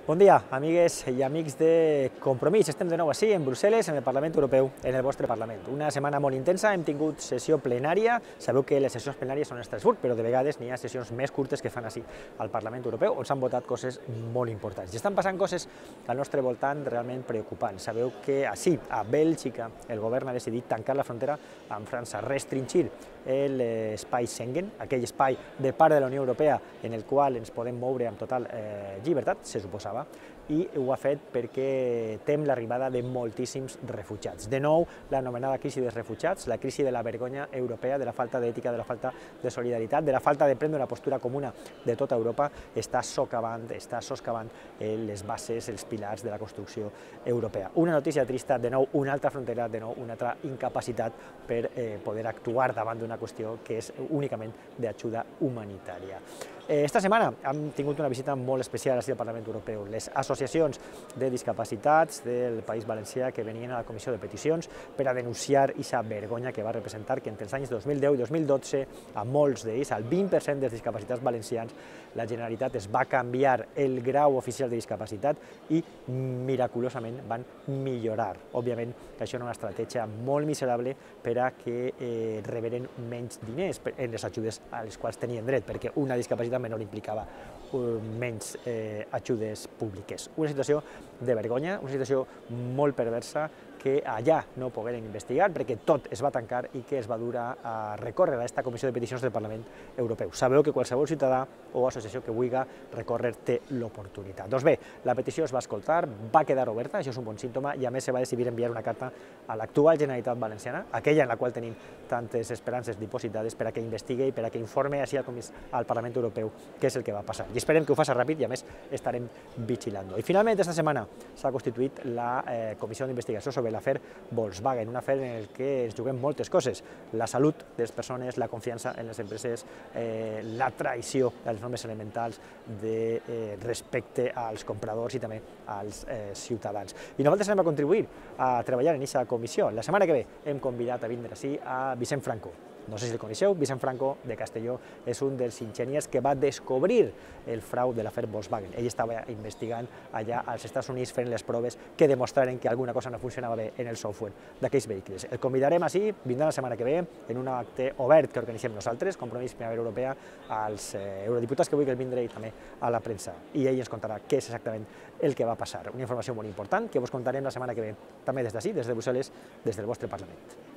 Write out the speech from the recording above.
Bon dia, amigues i amics de Compromís. Estem de nou així, en Brussel·les, en el Parlament Europeu, en el vostre Parlament. Una setmana molt intensa, hem tingut sessió plenària. Sabeu que les sessions plenàries són a Estrasburg, però de vegades n'hi ha sessions més curtes que fan així al Parlament Europeu, on s'han votat coses molt importants. I estan passant coses al nostre voltant realment preocupants. Sabeu que així, a Bèlgica, el govern ha decidit tancar la frontera amb França, restringir l'espai Schengen, aquell espai de part de la Unió Europea en el qual ens podem moure amb total llibertat, se suposava, i ho ha fet perquè tem l'arribada de moltíssims refugiats. De nou, l'anomenada crisi dels refugiats, la crisi de la vergonya europea, de la falta d'ètica, de la falta de solidaritat, de la falta de prendre una postura comuna de tota Europa, està soscavant les bases, els pilars de la construcció europea. Una notícia trista, de nou, una altra frontera, de nou, una altra incapacitat per poder actuar davant d'una qüestió que és únicament d'ajuda humanitària. Esta setmana hem tingut una visita molt especial al Parlament Europeu. Les associacions de discapacitats del País Valencià que venien a la Comissió de Peticions per a denunciar aquesta vergonya que va representar que entre els anys 2010 i 2012 a molts d'ells, al 20% dels discapacitats valencians, la Generalitat es va canviar el grau oficial de discapacitat i miraculosament van millorar. Òbviament que això era una estratègia molt miserable per a que reberen menys diners en les ajudes a les quals tenien dret, perquè una discapacitat menor implicava menys ajudes públiques. Una situació de vergonya, una situació molt perversa que allà no pogueren investigar perquè tot es va tancar i que es va dur a recórrer a aquesta Comissió de Peticions del Parlament Europeu. Sabeu que qualsevol ciutadà o associació que vulgui recórrer té l'oportunitat. Doncs bé, la petició es va escoltar, va quedar oberta, això és un bon símptoma, i a més se va decidir enviar una carta a l'actual Generalitat Valenciana, aquella en la qual tenim tantes esperances dipositades per a que investigui i per a que informe així al Parlament Europeu què és el que va passar. I esperem que ho faci ràpid i a més estarem vigilant. I finalment, esta setmana s'ha constituït la Comissió d'Investigació sobre l'afer Volkswagen, un afer en el que ens juguem moltes coses, la salut de les persones, la confiança en les empreses, la traïció de les normes elementals de respecte als compradors i també als ciutadans. I nosaltres anem a contribuir a treballar en aquesta comissió. La setmana que ve hem convidat a vindre així a Vicent Franco. No sé si el coneixeu, Vicent Franco de Castelló és un dels enginyers que va descobrir el frau de l'afer Volkswagen. Ell estava investigant allà als Estats Units fent les proves que demostraren que alguna cosa no funcionava bé en el software d'aquells vehicles. El convidarem així, vindrà la setmana que ve, en un acte obert que organitzem nosaltres, Compromís Primavera Europea, als eurodiputats que vulguin vindre i també a la premsa. I ell ens contarà què és exactament el que va passar. Una informació molt important que vos contarem la setmana que ve, també des d'ací, des de Brussel·les, des del vostre Parlament.